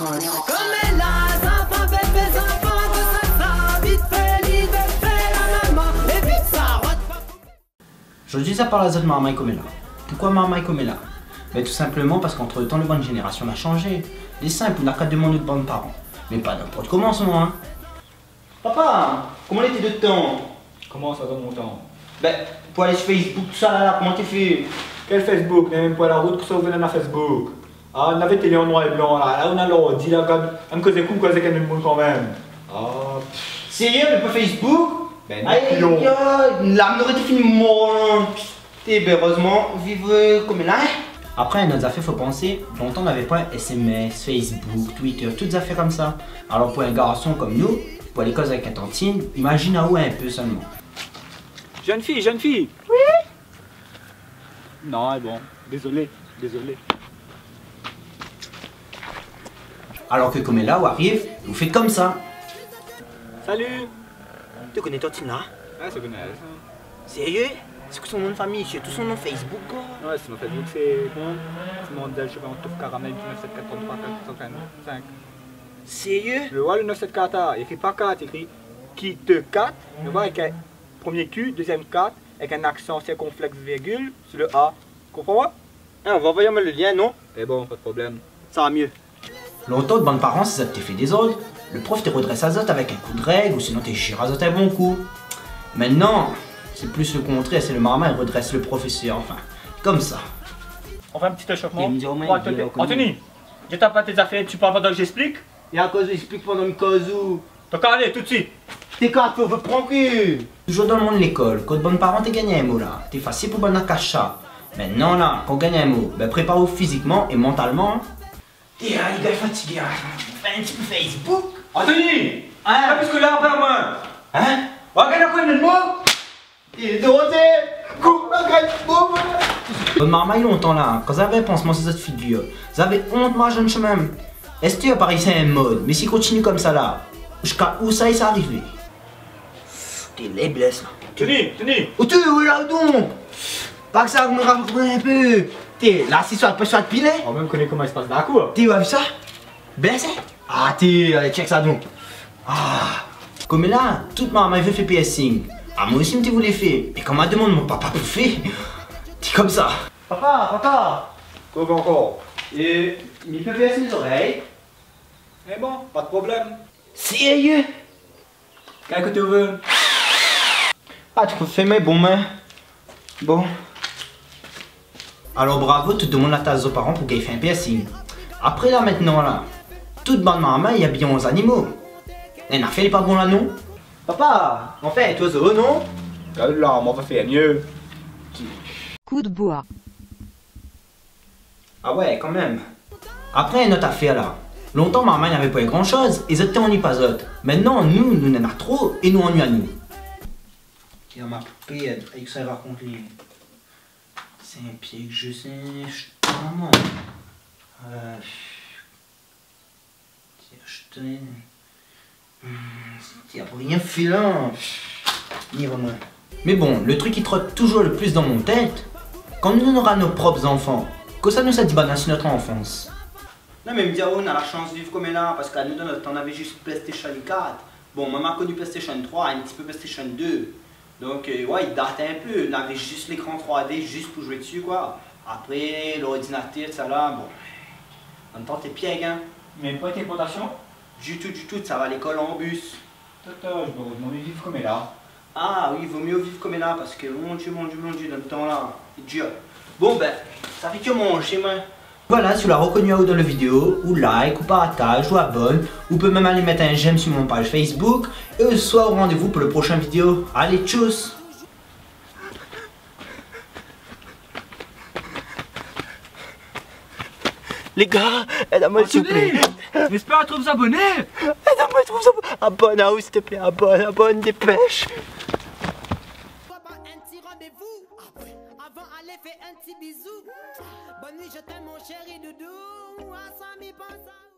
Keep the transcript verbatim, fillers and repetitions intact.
précoce. Comme là, enfants, bébés, enfants, de ça, ça, vite fait, vite fait, la maman, et vite ça, rote pas. Je dis ça par la zone Marmaille comme là. Pourquoi Marmaille comme là? Mais tout simplement parce qu'entre le temps, les bonnes générations a changé. Les simples, on n'a qu'à demander de bons parents. Mais pas n'importe comment, ce moment, hein. Papa, comment était de temps? Comment ça dans mon temps? Ben, pour aller sur Facebook, tout ça là, là comment tu fais? Quel Facebook? Même pas la route que ça ouvre dans Facebook. Ah, on avait télé en noir et blanc là, là on a l'ordi là, regarde, on me cause des coups, cause qu'il y a du monde quand même. Ah, Sérieux, mais pas Facebook? ben Aïe, non. l'âme aurait été fini mort. Et ben heureusement, vivre comme là. Après, notre affaire, faut penser, longtemps on n'avait pas S M S, Facebook, Twitter, toutes des affaires comme ça. Alors pour un garçon comme nous, pour aller causer avec la tantine, imagine à où un peu seulement. Jeune fille, jeune fille. Oui. Non, bon, désolé, désolé. Alors que comme là où arrive, vous faites comme ça. Salut. Tu connais tantine là? Ah, c'est connaît ça. Sérieux? C'est que son nom de famille, c'est tout son nom Facebook quoi. Ouais, c'est mon Facebook, c'est bon. C'est mon modèle, je sais pas, on trouve caramel du neuf sept quatre trois quatre cinq cinq. Sérieux? Le vois le neuf sept quatre là, il écrit pas quatre, il écrit qui te quatre. Le vois avec un premier Q, deuxième quatre, avec un accent circonflexe virgule sur le A. Comprends-moi? Ah, on va envoyer le lien, non? Eh bon, pas de problème. Ça va mieux. Longtemps de bonnes parents, c'est ça que t'es fait des ordres. Le prof te redresse à zot avec un coup de règle ou sinon t'es géré à zot un bon coup. Maintenant, c'est plus le contraire, c'est le marmin qui redresse le professeur, enfin, comme ça. On fait un petit échauffement. Il me dit au moins, Bon, il dit, Anthony, reconnu. Anthony, je tape pas tes affaires, tu parles pendant que j'explique. Et à cause, explique pendant une cause où. Donc allez, tout de suite. T'es quand on veut prendre que. Toujours dans le monde de l'école, quand bonne parent t'es gagné un mot là, t'es facile pour bonne cacha. Maintenant là, quand on gagne un mot, ben prépare-vous physiquement et mentalement. T'es un gars fatigué, hein. On fait un petit peu Facebook. Anthony, Hein? ah, puisque là, après moi. Hein? Regarde quoi, le mot. Et Dorothée, coupe ma graine, boum. Bonne marmaille longtemps là, quand vous avez un pansement sur cette figure, vous avez honte, ma jeune chemin. Est-ce que Paris c'est un mode, mais s'il continue comme ça là, jusqu'à où ça y est arrivé? T'es les blesses là. Anthony, Anthony. Oh tu, où là donc? Pas que ça me rapproche un peu. T'es là, si soit pas soit de pilet. On même connaît comment il se passe dans la cour. T'es vu ça? Blessé? Ah t'es, allez check ça donc. Ah, comme là, toute ma mère veut faire piercing. Ah moi aussi, je voulais faire. Et quand ma demande mon papa pour faire, t'es comme ça. Papa, papa. Quoi encore? Et il peut faire ses oreilles. Eh bon, pas de problème. Sérieux? Qu'est-ce que tu veux? Ah, tu peux faire mes bons mains. Bon. Alors bravo, tu demandes la tasse aux parents pour qu'ils fassent un piercing. Après là maintenant là, toute bande maman, il y a bien onze animaux. Et n'a fait pas bon là non? Papa, en fait, toi heureux non? Regarde là, on va faire mieux. Coup de bois. Ah ouais, quand même. Après, notre affaire là. Longtemps, maman n'avait pas grand chose, et c'était ennuyé pas autre. Maintenant, nous, nous n'en a trop, et nous ennuie à nous. Il y a ma poupée, avec ça, elle raconte les. C'est un pied que je sais. Maman. Euh. Je te. Il n'y a rien filant. Ni vraiment. Mais bon, le truc qui trotte toujours le plus dans mon tête, quand nous on aura nos propres enfants, que ça nous a dit sur notre enfance. Non mais me dire on a la chance de vivre comme elle là, parce qu'à nous dans notre temps on avait juste PlayStation quatre. Bon, maman a connu PlayStation trois, un petit peu PlayStation deux. Donc euh, ouais, il date un peu, on avait juste l'écran trois D juste pour jouer dessus quoi. Après l'ordinateur, ça là, bon. En même temps t'es piègue hein. Mais pas tes potations? Du tout, du tout, ça va à l'école en bus. Toto, je me redemande vivre comme elle là. Ah oui, il vaut mieux vivre comme là parce que mon dieu, mon dieu, mon dieu, dans le temps là, c'est dur. Bon ben, ça fait que manger moi. Voilà, si vous l'avez reconnu à haut dans la vidéo, ou like, ou partage, ou abonne, ou peut même aller mettre un j'aime sur mon page Facebook, et ce soir au rendez-vous pour le prochain vidéo. Allez, tchuss! Les gars, aide-moi s'il vous plaît. J'espère à trop vous abonner. Aide-moi à trouver ça. Abonne à vous s'il te plaît, abonne, abonne, dépêche. Un petit rendez-vous. Avant, allez faire un petit bisou. Bonne nuit, je t'aime, mon chéri doudou. À ça, mi pense.